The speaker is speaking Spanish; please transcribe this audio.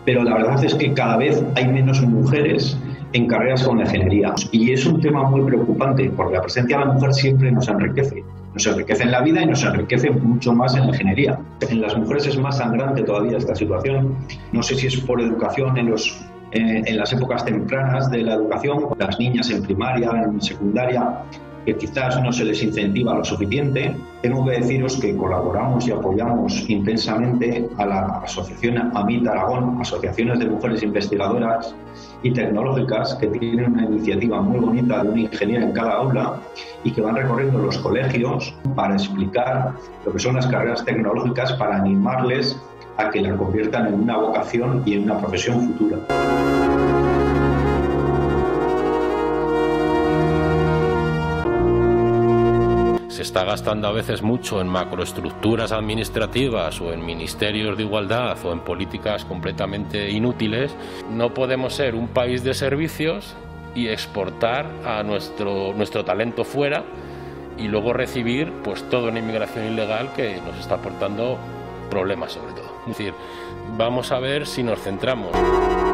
pero la verdad es que cada vez hay menos mujeres en carreras con la ingeniería. Y es un tema muy preocupante, porque la presencia de la mujer siempre nos enriquece. Nos enriquece en la vida y nos enriquece mucho más en la ingeniería. En las mujeres es más sangrante todavía esta situación. No sé si es por educación en las épocas tempranas de la educación, las niñas en primaria, en secundaria, que quizás no se les incentiva lo suficiente. Tengo que deciros que colaboramos y apoyamos intensamente a la asociación AMIT Aragón, asociaciones de mujeres investigadoras y tecnológicas, que tienen una iniciativa muy bonita de una ingeniera en cada aula y que van recorriendo los colegios para explicar lo que son las carreras tecnológicas, para animarles a que la conviertan en una vocación y en una profesión futura. Se está gastando a veces mucho en macroestructuras administrativas o en ministerios de igualdad o en políticas completamente inútiles. No podemos ser un país de servicios y exportar a nuestro talento fuera y luego recibir pues toda una inmigración ilegal que nos está aportando problemas sobre todo. Es decir, vamos a ver si nos centramos.